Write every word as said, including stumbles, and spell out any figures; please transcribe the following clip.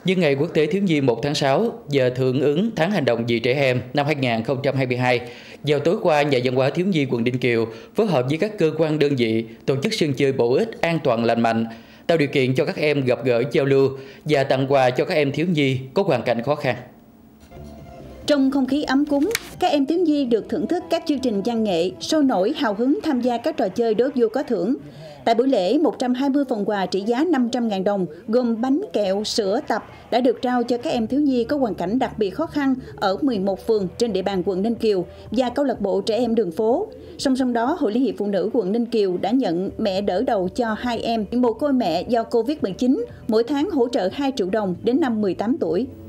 Nhân ngày Quốc tế Thiếu nhi một tháng sáu, giờ hưởng ứng tháng hành động vì trẻ em năm hai nghìn không trăm hai mươi hai, vào tối qua, Nhà văn hóa thiếu nhi quận Ninh Kiều phối hợp với các cơ quan đơn vị tổ chức sân chơi bổ ích, an toàn, lành mạnh, tạo điều kiện cho các em gặp gỡ, giao lưu và tặng quà cho các em thiếu nhi có hoàn cảnh khó khăn. Trong không khí ấm cúng, các em thiếu nhi được thưởng thức các chương trình văn nghệ, sôi nổi, hào hứng tham gia các trò chơi đố vui có thưởng. Tại buổi lễ, một trăm hai mươi phần quà trị giá năm trăm nghìn đồng gồm bánh, kẹo, sữa, tập đã được trao cho các em thiếu nhi có hoàn cảnh đặc biệt khó khăn ở mười một phường trên địa bàn quận Ninh Kiều và câu lạc bộ trẻ em đường phố. Song song đó, Hội Liên hiệp Phụ nữ quận Ninh Kiều đã nhận mẹ đỡ đầu cho hai em mồ côi mẹ do Covid mười chín, mỗi tháng hỗ trợ hai triệu đồng đến năm mười tám tuổi.